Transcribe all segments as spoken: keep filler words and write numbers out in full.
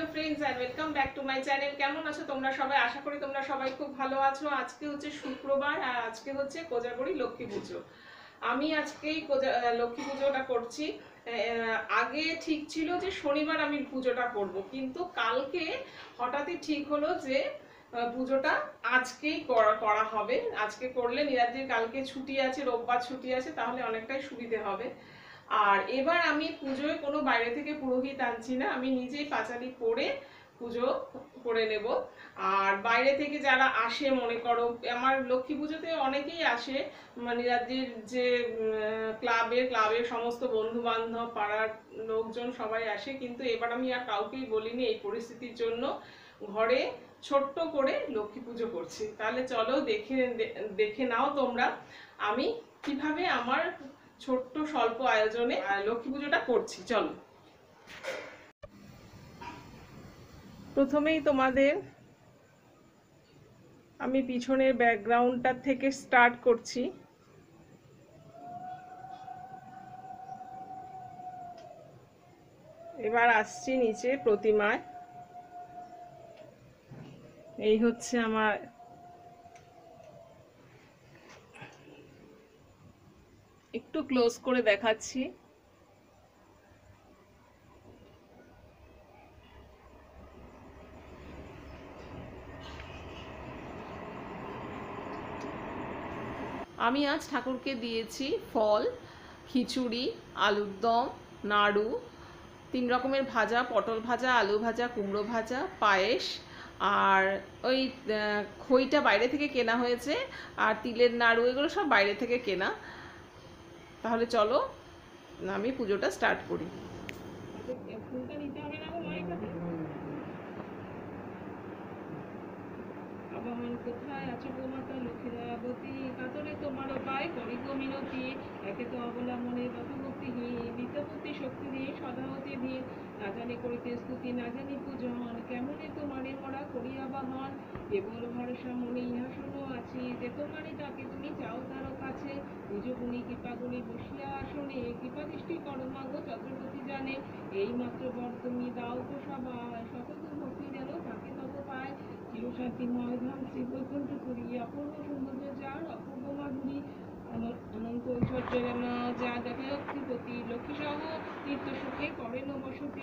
Friends and welcome back to my channel. কেমন আছো তোমরা সবাই? আশা করি তোমরা সবাই খুব ভালো আছো। আজকে হচ্ছে শুক্রবার আর আজকে হচ্ছে কোজাগরি লক্ষ্মী পুজো। আমি আজকেই লক্ষ্মী পুজোটা করছি। আগে ঠিক ছিল যে শনিবার আমি পুজোটা করব, কিন্তু কালকে হঠাৎই ঠিক হলো যে পুজোটা আজকেই করা করা হবে। আজকে করলে নিরাদ্রির কালকে ছুটি আছে, রোববার ছুটি আছে, তাহলে অনেকটাই সুবিধে হবে। আর এবার আমি পুজোয় কোনো বাইরে থেকে পুরোহিত আনছি না, আমি নিজেই পাঁচালি পরে পুজো করে নেব। আর বাইরে থেকে যারা আসে, মনে করো আমার লক্ষ্মী পুজোতে অনেকেই আসে, নিরাদ্রির যে ক্লাবের ক্লাবের সমস্ত বন্ধু বান্ধব, পাড়ার লোকজন সবাই আসে, কিন্তু এবার আমি আর কাউকেই বলিনি এই পরিস্থিতির জন্য। ঘরে ছোট্ট করে লক্ষ্মী পুজো করছি। তাহলে চলো দেখে দেখে নাও তোমরা আমি কিভাবে আমার ছোট্ট স্বল্প আয়োজনে লক্ষ্মী পুজোটা করছি। চলো, প্রথমেই তোমাদের আমি পিছনের ব্যাকগ্রাউন্ডটা থেকে স্টার্ট করছি। এবার আসছি নিচে প্রতিমায়। এই হচ্ছে আমার একটু ক্লোজ করে দেখাচ্ছি। আমি আজ ঠাকুরকে দিয়েছি ফল, খিচুড়ি, আলুর দম, নাড়ু, তিন রকমের ভাজা, পটল ভাজা, আলু ভাজা, কুমড়ো ভাজা, পায়েস, আর ওই খইটা বাইরে থেকে কেনা হয়েছে, আর তিলের নাড়ু, এগুলো সব বাইরে থেকে কেনা। তাহলে চলো আমি পুজোটা স্টার্ট করি। ফুলটা নিতে হবে না গো মায়ের কাছে। আবাহন কোথায় আছে গো মাতা লক্ষ্মীরাবতী, কাতরে তোমার পায় করি গো মিনতি, একে তো অবলম্বনে তত ভক্তিহীন, বিদ্যাপতি শক্তি দিয়ে সদাহতি দিয়ে, না জানি করিতে স্তুতি না জানি পূজন, কেমনে তোমারে মরা করি আবাহন, কেবল ভরসা মনে ইহা শোনো আছি, যে তোমারই তাকে তুমি চাও তার কাছে, নিজ গুণী কৃপা গুণী বসিয়া আসনে, কৃপা দৃষ্টি করো মাগো চতুর্থী জানে, এই মাত্র বর তুমি দাও তো সবাই, শতত ভক্তি যেন তাকে তত পায়, চিরশান্তিময় ধাম শ্রী বৈকুণ্ঠ পুরী, অপূর্ব সৌন্দর্য যার অপূর্ব মাধুরী, অনন্ত ঐশ্বর্য যেন যা দেখে লক্ষ্মীপতি, লক্ষ্মী সহ তীর্থ সুখে করেন বসতি।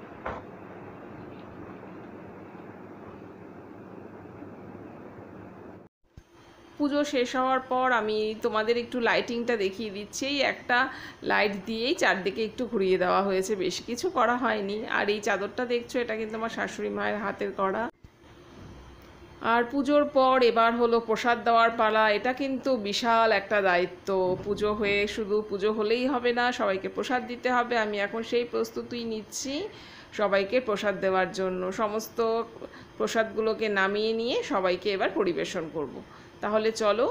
পুজো শেষ হওয়ার পর আমি তোমাদের একটু লাইটিংটা দেখিয়ে দিচ্ছি। এই একটা লাইট দিয়েই চারদিকে একটু ঘুরিয়ে দেওয়া হয়েছে, বেশি কিছু করা হয়নি। আর এই চাদরটা দেখছো, এটা কিন্তু আমার শাশুড়ি মায়ের হাতের করা। আর পুজোর পর এবার হলো প্রসাদ দেওয়ার পালা। এটা কিন্তু বিশাল একটা দায়িত্ব। পুজো হয়ে শুধু পুজো হলেই হবে না, সবাইকে প্রসাদ দিতে হবে। আমি এখন সেই প্রস্তুতি নিচ্ছি সবাইকে প্রসাদ দেওয়ার জন্য। সমস্ত প্রসাদগুলোকে নামিয়ে নিয়ে সবাইকে এবার পরিবেশন করব। তাহলে চলো।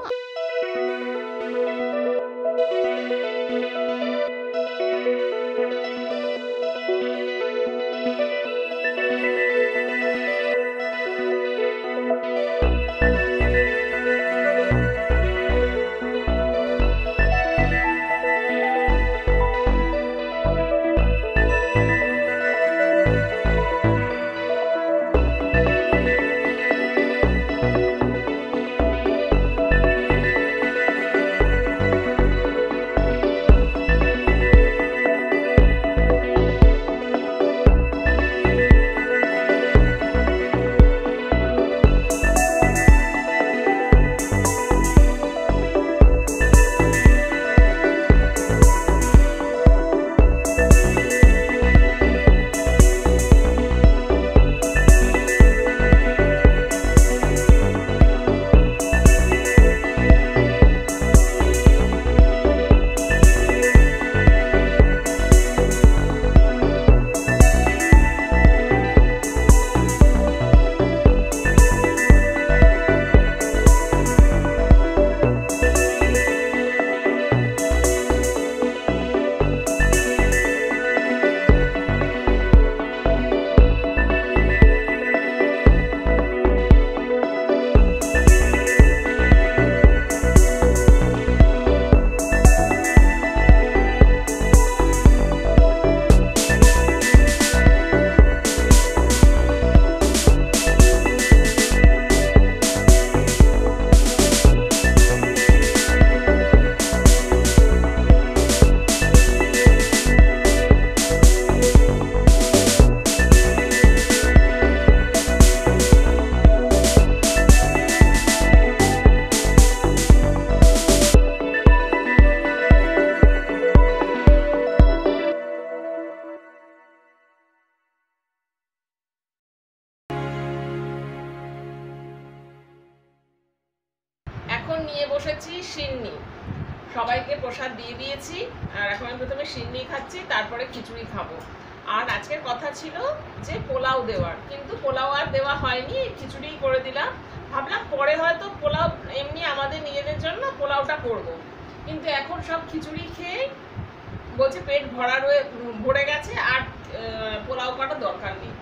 নিয়ে বসেছি সিন্নি, সবাইকে প্রসাদ দিয়ে দিয়েছি। আর এখন আমি প্রথমে সিন্নি খাচ্ছি, তারপরে খিচুড়ি খাবো। আর আজকের কথা ছিল যে পোলাও দেওয়ার, কিন্তু পোলাও আর দেওয়া হয়নি, খিচুড়ি করে দিলাম। ভাবলাম পরে হয়তো পোলাও এমনি আমাদের নিজেদের জন্য পোলাওটা করব, কিন্তু এখন সব খিচুড়ি খেয়ে বলছে পেট ভরা রয়ে ভরে গেছে, আর পোলাও করার দরকার নেই।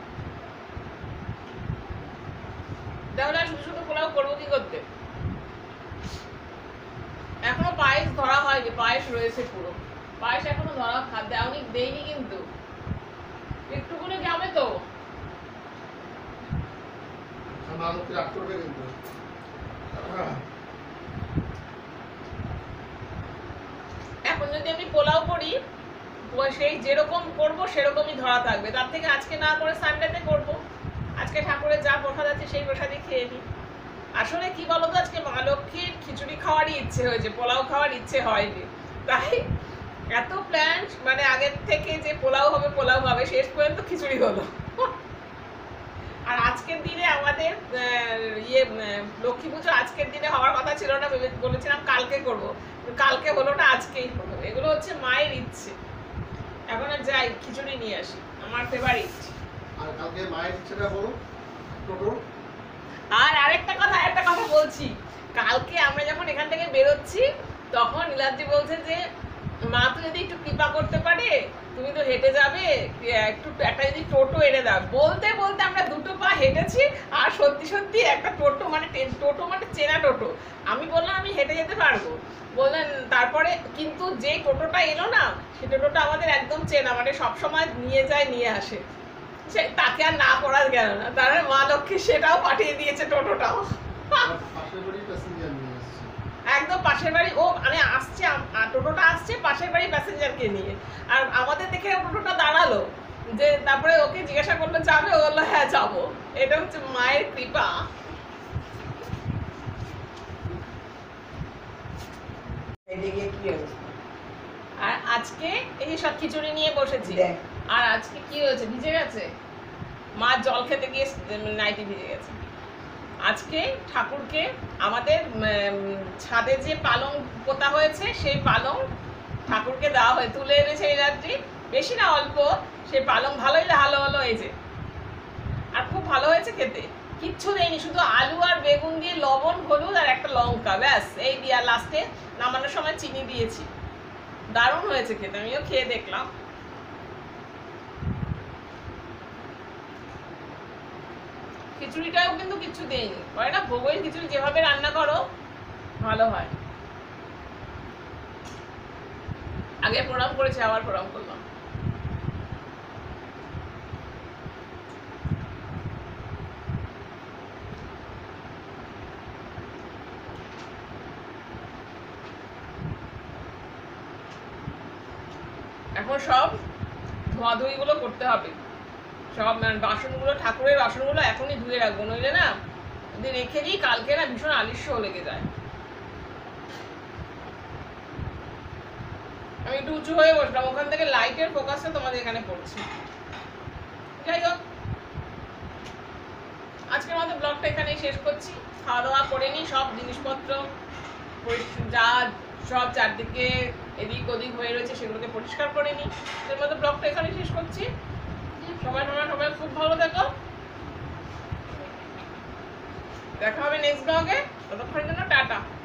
তাহলে আর শুধু শুধু পোলাও করবো কি করতে? এখনো পায়েস ধরা হয়নি, পায়েস রয়েছে পুরো, পায়েস এখনো ধরা দেওনি, দেয়নি, কিন্তু একটুকুনি যাবে তো। এখন যদি আমি পোলাও করি, সেই যেরকম করবো সেরকমই ধরা থাকবে, তার থেকে আজকে না করে সানডেতে করবো। আজকে ঠাকুরের যা প্রসাদ আছে সেই প্রসাদই খেয়ে নিই। আসলে কি বলতো, আজকে মা লক্ষ্মীর খিচুড়ি খাওয়ারই ইচ্ছে হয়েছে, পোলাও খাওয়ার ইচ্ছে হয়নি। তাই এত প্ল্যান, মানে আগের থেকে যে পোলাও হবে পোলাও হবে, শেষ পর্যন্ত খিচুড়ি হলো। আর আজকের দিনে আমাদের ইয়ে লক্ষ্মী পুজো আজকের দিনে হওয়ার কথা ছিল না, বলেছিলাম কালকে করব, কালকে হলো না, আজকেই হলো। এগুলো হচ্ছে মায়ের ইচ্ছে। এখন আর যাই, খিচুড়ি নিয়ে আসি, আমার ফেভারিট। আর কালকে মায়ের ইচ্ছেটা বলো টোটো। আর আরেকটা কথা একটা কথা বলছি, কালকে আমরা যখন এখান থেকে বেরোচ্ছি তখন নীলাদ্রি বলছে যে মা তো যদি একটু কৃপা করতে পারে, তুমি তো হেঁটে যাবে, একটু একটা যদি টোটো এনে দাও। বলতে বলতে আমরা দুটো পা হেঁটেছি, আর সত্যি সত্যি একটা টোটো, মানে টোটো মানে চেনা টোটো। আমি বললাম আমি হেঁটে যেতে পারবো, বললেন। তারপরে কিন্তু যে টোটোটা এলো না, সে টোটোটা আমাদের একদম চেনা, মানে সবসময় নিয়ে যায় নিয়ে আসে, সে তাকে আর না করা গেল না। তার মা লক্ষ্মী সেটাও পাঠিয়ে দিয়েছে, টোটোটাও একদম পাশের বাড়ি। ও মানে আসছে, টোটোটা আসছে পাশের বাড়ি প্যাসেঞ্জারকে নিয়ে, আর আমাদের দেখে টোটোটা দাঁড়ালো, যে তারপরে ওকে জিজ্ঞাসা করলো যাবে, ও বললো হ্যাঁ যাবো। এটা হচ্ছে মায়ের কৃপা। আর আজকে এই সব খিচুড়ি নিয়ে বসেছি, আর আজকে কি হয়েছে, ভিজে গেছে, মা জল খেতে গিয়ে নাইটি ভিজে গেছে। আজকে ঠাকুরকে আমাদের ছাদে যে পালং পোতা হয়েছে, সেই পালং ঠাকুরকে দেওয়া হয়, তুলে এনেছে এই রাত্রি, বেশি না অল্প। সেই পালং ভালোই ভালো হলো, এই যে, আর খুব ভালো হয়েছে খেতে। কিচ্ছু দেয়নি, শুধু আলু আর বেগুন দিয়ে লবণ হলুদ আর একটা লঙ্কা, ব্যাস এই দিয়ে, আর লাস্টে নামানোর সময় চিনি দিয়েছি। দারুণ হয়েছে খেতে, আমিও খেয়ে দেখলাম। খিচুড়িটাও কিন্তু কিছু দেয়নি, হয় না ভোগের খিচুড়ি যেভাবে রান্না করো ভালো হয়। আগে প্রণাম করেছে, আবার প্রণাম করলাম। এখন সব ধোয়াধুয়ি গুলো করতে হবে, সব বাসনগুলো, ঠাকুরের বাসনগুলো এখনই ধুয়ে রাখবো, নইলে না রেখে দিই, কালকে না ভীষণ আলিস্য লেগে যায়। আমি একটু উঁচু হয়ে বসলাম, ওখান থেকে লাইটের ফোকাসটা তোমাদের এখানে পড়ছে। যাই হোক, আজকের মতো ব্লগটা এখানেই শেষ করছি। খাওয়া দাওয়া করে নিই, সব জিনিসপত্র যা সব চারদিকে এদিক ওদিক হয়ে রয়েছে সেগুলোকে পরিষ্কার করে নিই। এর মতো ব্লগটা এখানেই শেষ করছি। সবাই তোমরা সবাই খুব ভালো থেকো, দেখা হবে নেক্সট ব্লগে, ততক্ষণের জন্য টাটা।